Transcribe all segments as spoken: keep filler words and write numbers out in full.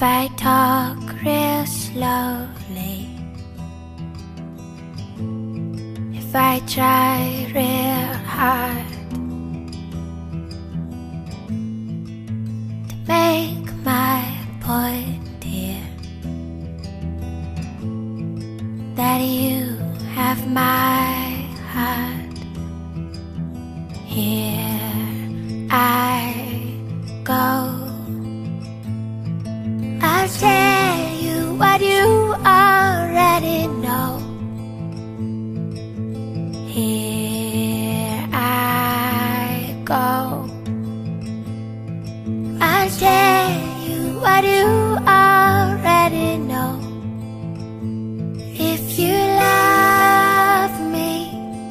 I talk real slowly, if I try real hard to make my point here, that you have my heart, here I go. I'll tell you what you already know. Here I go. I'll tell you what you already know. If you love me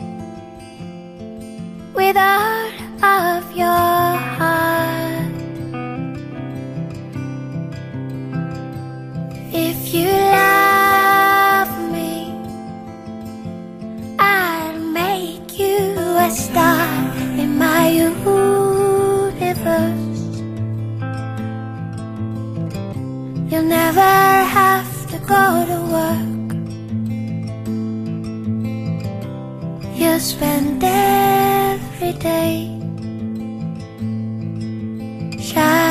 with all of your heart, if you love me, I'll make you a star in my universe. You'll never have to go to work. You'll spend every day shining